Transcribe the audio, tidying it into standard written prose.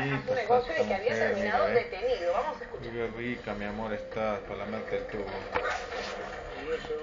un negocio y que había terminado mira, detenido. Vamos a escuchar. Qué rica, mi amor, está para lamerte el tubo.